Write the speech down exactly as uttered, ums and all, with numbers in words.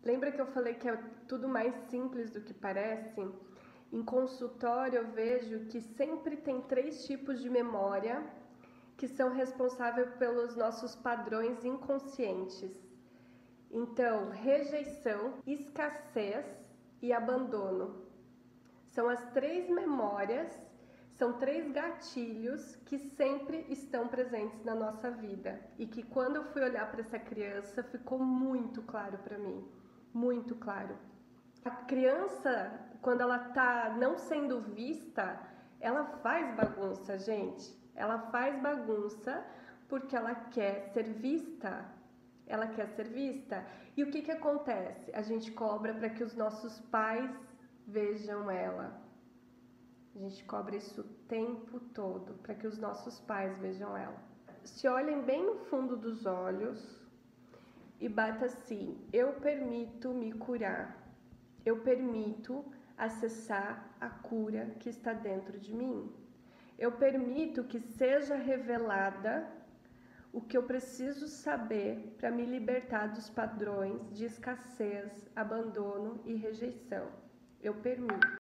Lembra que eu falei que é tudo mais simples do que parece? Em consultório eu vejo que sempre tem três tipos de memória que são responsáveis pelos nossos padrões inconscientes. Então, rejeição, escassez e abandono. São as três memórias, são três gatilhos que sempre estão presentes na nossa vida e que quando eu fui olhar para essa criança ficou muito claro para mim, muito claro. A criança, quando ela tá não sendo vista, ela faz bagunça, gente. Ela faz bagunça porque ela quer ser vista. Ela quer ser vista. E o que que acontece? A gente cobra para que os nossos pais vejam ela. A gente cobra isso o tempo todo, para que os nossos pais vejam ela. Se olhem bem no fundo dos olhos e bata assim: eu permito me curar. Eu permito acessar a cura que está dentro de mim. Eu permito que seja revelada o que eu preciso saber para me libertar dos padrões de escassez, abandono e rejeição. Eu permito.